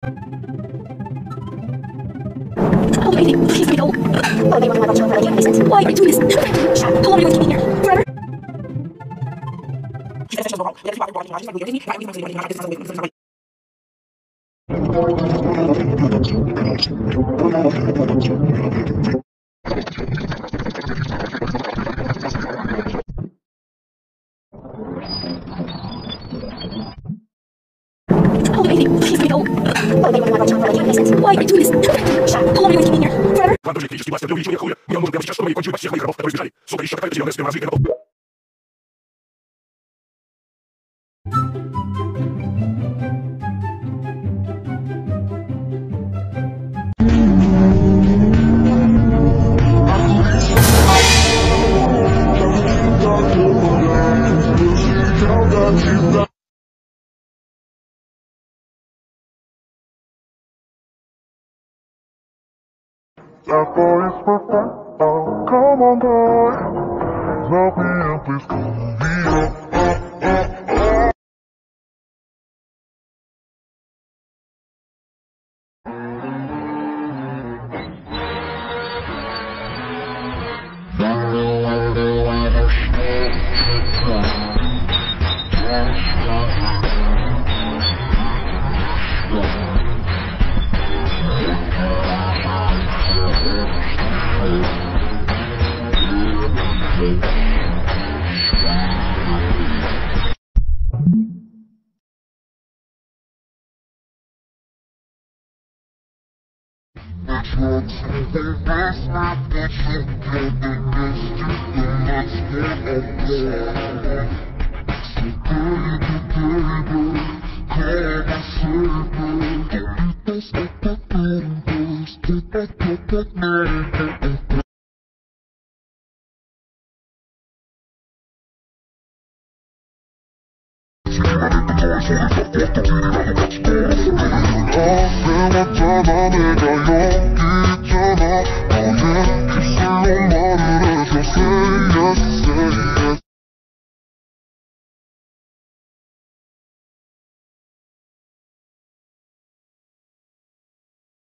How amazing! Please let me go! Why are you running around children? That can't make sense. Why are you doing this? Shut up! How long are you going to keep me here? Forever? How amazing! Please let me go! Why are you running around children? That can't make sense. Why are you doing this? Shut up! How long are you going to keep me here? Forever? That boy is perfect, oh, come on boy. Love me and please call me up. 내가